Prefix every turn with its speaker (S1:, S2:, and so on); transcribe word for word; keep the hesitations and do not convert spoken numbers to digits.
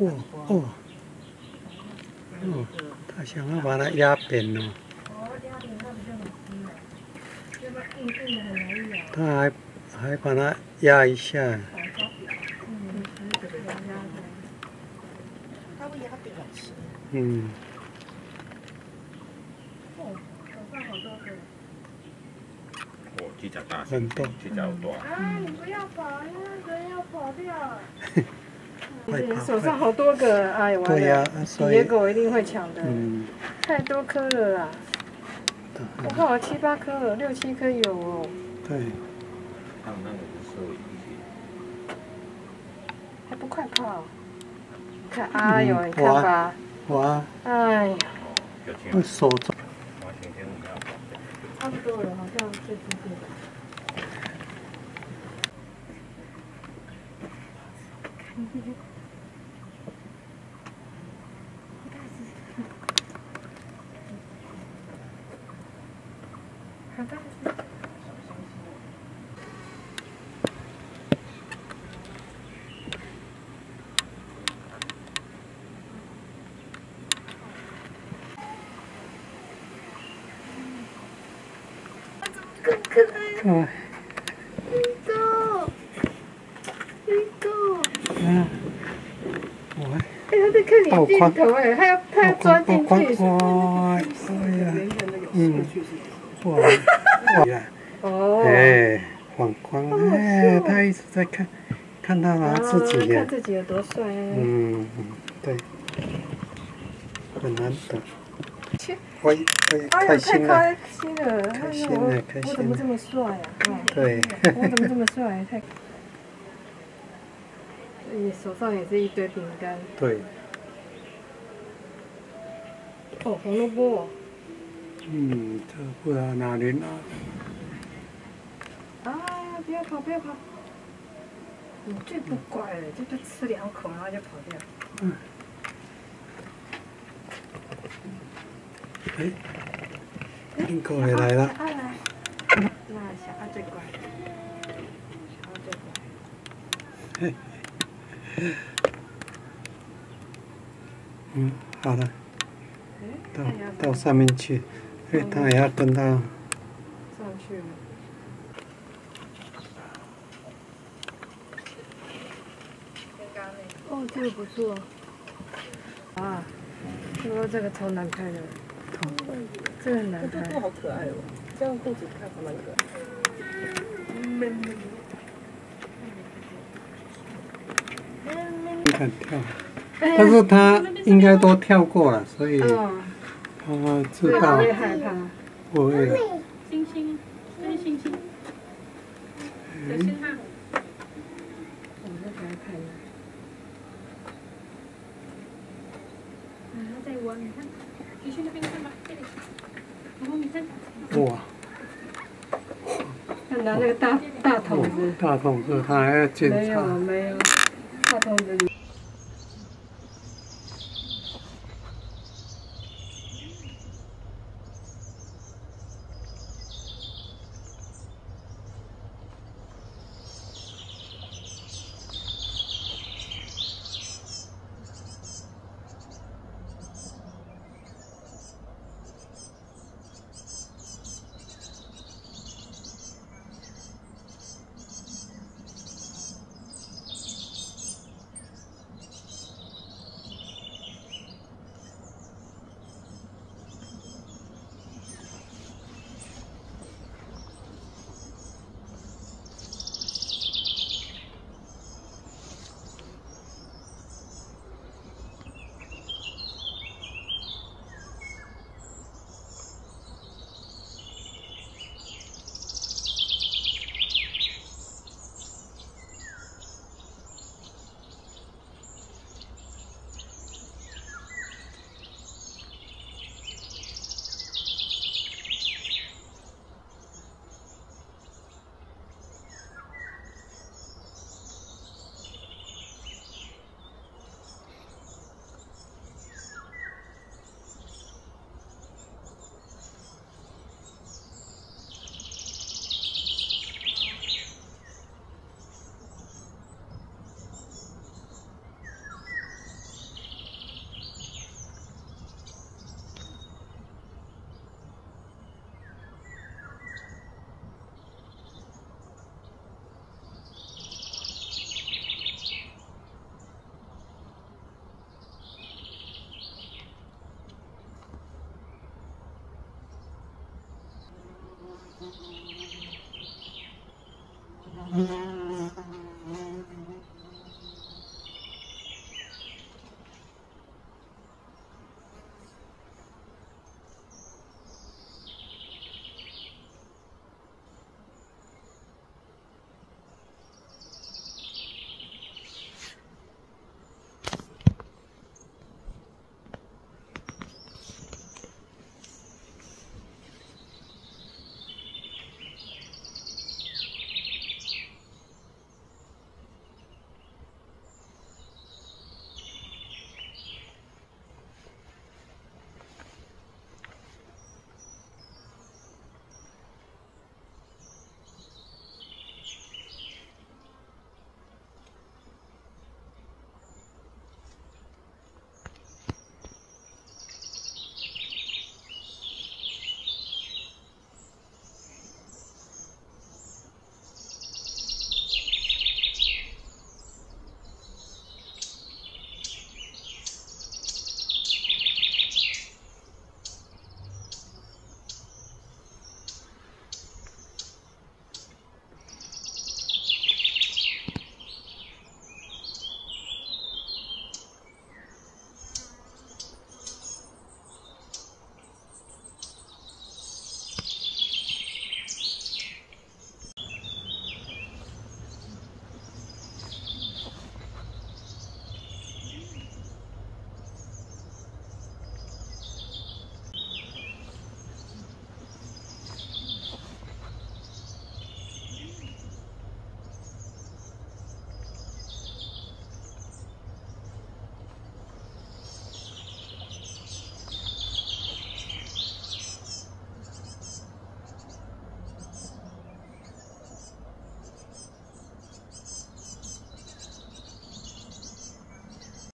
S1: 哇哦哦，他想要把它压扁哦。
S2: 哦，压扁它比较好吃了，要不然硬硬的很难咬。
S1: 他还还把它压一下。
S2: 嗯，这个压压的，它会压扁好吃。
S1: 嗯。
S2: 哦，手上好多个。
S3: 哦，这只大
S1: 很多，
S3: 这只有大。
S2: 啊，你不要跑，那人要跑掉。
S1: 快跑！
S2: 手上好多个，哎，完了。
S1: 对呀，所以
S2: 野狗一定会抢的。
S1: 嗯。
S2: 太多颗了啦！我看我七八颗了，六七颗有哦。
S1: 对。
S3: 他们那个是摄影机。
S2: 还不快跑！看，哎呦，你看吧。
S1: 哇。
S2: 哎呀。
S1: 我手中。
S2: 差不多了，好像最接近了。好大只！更可爱！
S1: 啊。
S2: 绿豆，绿豆。
S1: 嗯。我。
S2: 哎，他在看你镜头哎，他要他要钻进去。
S1: 哇！哎呀。嗯。哇！哇！
S2: 哦。
S1: 哎，晃光哎，他一直在看，看到他自己耶。
S2: 看自己有多帅啊！
S1: 嗯，对，很难得。我我开心了。
S2: 开心了，
S1: 开心了，开心了。
S2: 我怎么这么帅啊？
S1: 对。
S2: 我怎么这么帅？太……你手上也是一堆饼干。
S1: 对。
S2: 哦，红萝卜。
S1: 嗯，这不知道哪里拿
S2: 的。啊！不要跑，不要跑！你最不乖了，就就吃两口，然后就跑掉。嗯。
S1: 哎，英狗也来了。
S2: 小爱来。那小爱最乖。小爱最乖。
S1: 嘿。嗯，好了。到到上面去，哎，他也要跟到。上
S2: 去了。哦，这个不错。啊，听说这个超难拍的。这个很难拍。这个好可爱哦，这样裤子看还蛮可爱。
S1: 你敢跳？但是他应该都跳过了，所以他知道。
S2: 不会害怕。
S1: 不会。
S4: 星星，这是星星。小心它。
S2: 我们在给他看。
S4: 啊，它在玩，你看，你去那边看吧，这里。然后你看。
S1: 哇！
S2: 看拿那个大大桶子。
S1: 大桶子，他还要检查。
S2: 没有没有，大桶子里。